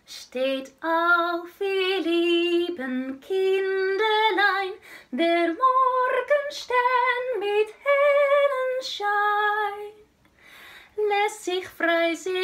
Steht auf, ihr lieben Kinderlein, der Morgenstern mit hellen Schein lässt sich frei sehen